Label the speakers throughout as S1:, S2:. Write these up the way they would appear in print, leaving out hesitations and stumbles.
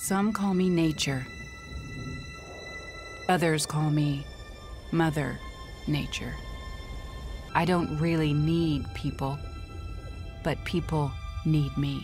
S1: Some call me nature. Others call me Mother Nature. I don't really need people, but people need me.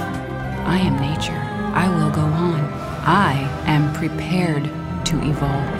S1: I am nature. I will go on. I am prepared to evolve.